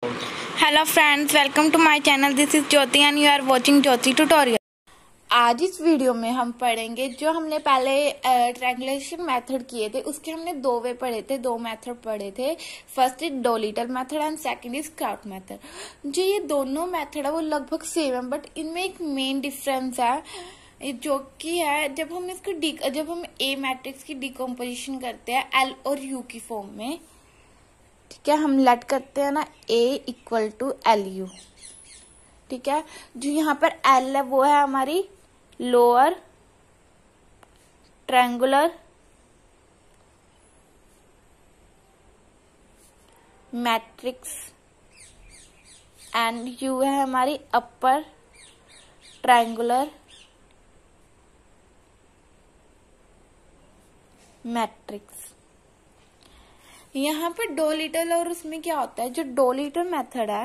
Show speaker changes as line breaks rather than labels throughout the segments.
Hello friends, welcome to my channel. This is Jyoti and you are watching Jyoti tutorial. आज इस video में हम पढ़ेंगे जो हमने पहले ट्रायंगुलेशन मेथड किए थे, उसके हमने दो वे पढ़े थे, दो मेथड पढ़े थे। First is Doolittle method and second is Crout method. जो ये दोनों मेथड है वो लगभग सेम है, बट इनमें एक मेन डिफरेंस है जो कि है जब हम ए मैट्रिक्स की डिकम्पोजिशन करते हैं एल और यू की फॉर्म में, ठीक है, हम लेट करते हैं ना A equal to L U. ठीक है, जो यहाँ पर L है वो है हमारी lower triangular matrix and U है हमारी अपर ट्रायंगुलर मैट्रिक्स। यहाँ पे डोलिटल और उसमें क्या होता है, जो डोलिटल मेथड है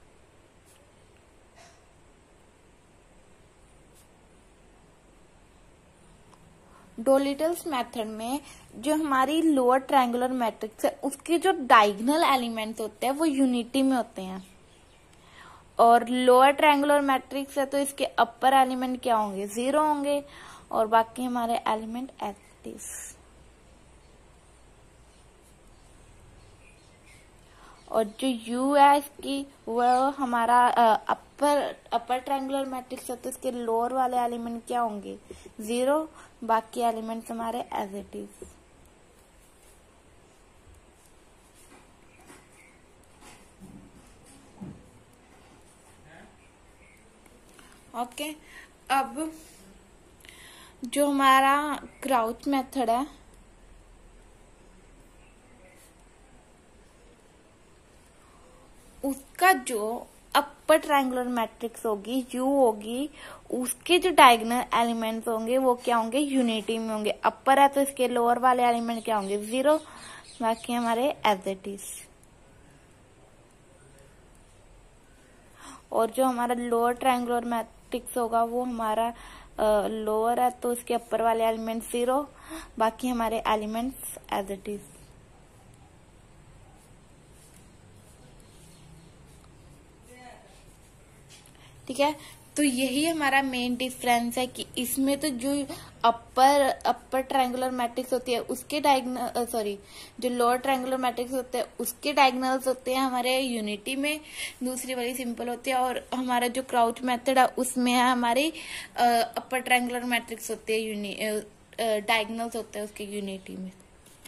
डोलिटल्स मेथड में जो हमारी लोअर ट्रायंगुलर मैट्रिक्स है उसके जो डायगोनल एलिमेंट्स होते हैं वो यूनिटी में होते हैं, और लोअर ट्रायंगुलर मैट्रिक्स है तो इसके अपर एलिमेंट क्या होंगे, 0 होंगे, और बाकी हमारे एलिमेंट एज इट इज। और जो U है इसकी वह हमारा अपर ट्रायंगुलर मैट्रिक्स है तो इसके लोअर वाले एलिमेंट क्या होंगे, 0, बाकी एलिमेंट्स हमारे एज इट इज। ओके, अब जो हमारा क्राउच मेथड है उसका जो अपर ट्रायंगुलर मैट्रिक्स होगी, U होगी, उसके जो डायगोनल एलिमेंट्स होंगे वो क्या होंगे, यूनिटी में होंगे। अपर है तो इसके लोअर वाले एलिमेंट क्या होंगे, 0, बाकी हमारे एज इट इज। और जो हमारा लोअर ट्रायंगुलर मैट्रिक्स होगा वो हमारा लोअर है तो इसके अपर वाले एलिमेंट 0, बाकी हमारे एलिमेंट्स एज इट इज। ठीक है, तो यही हमारा मेन डिफरेंस है कि इसमें तो जो अपर ट्रायंगुलर मैट्रिक्स होती है उसके जो लोअर ट्रायंगुलर मैट्रिक्स होते हैं उसके डायगोनल्स होते हैं हमारे यूनिटी में, दूसरी वाली सिंपल होती है। और हमारा जो क्राउच मेथड है उसमें है हमारी अपर ट्रायंगुलर मैट्रिक्स होते हैं, डायगोनल्स होते हैं उसके यूनिटी में।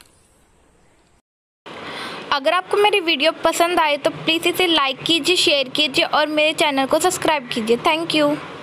अगर आपको मेरी वीडियो पसंद आए तो प्लीज़ इसे लाइक कीजिए, शेयर कीजिए और मेरे चैनल को सब्सक्राइब कीजिए। Thank you.